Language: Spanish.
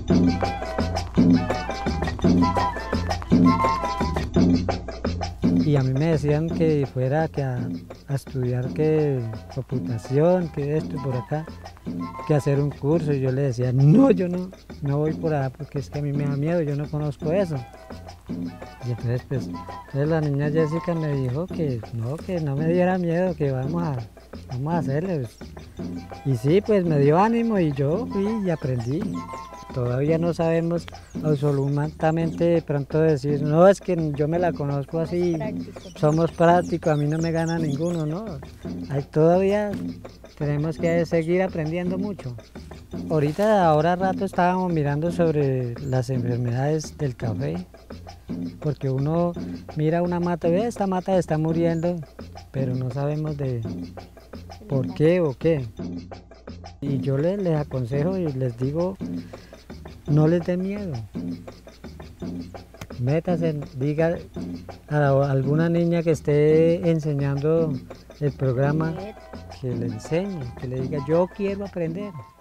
Y a mí me decían que fuera que a estudiar que computación, que esto y por acá, que hacer un curso. Y yo le decía, no, yo no voy por allá porque es que a mí me da miedo, yo no conozco eso. Y entonces, pues, entonces la niña Jessica me dijo que no me diera miedo, que vamos a hacerle, pues. Y sí, pues me dio ánimo y yo fui y aprendí. Todavía no sabemos absolutamente de pronto decir, no, es que yo me la conozco así, somos prácticos, a mí no me gana ninguno, no. Todavía tenemos que seguir aprendiendo mucho. Ahora rato estábamos mirando sobre las enfermedades del café, porque uno mira una mata, ve, esta mata está muriendo, pero no sabemos de por qué o qué. Y yo les aconsejo y les digo, no les dé miedo. Métase, diga a alguna niña que esté enseñando el programa que le enseñe, que le diga, yo quiero aprender.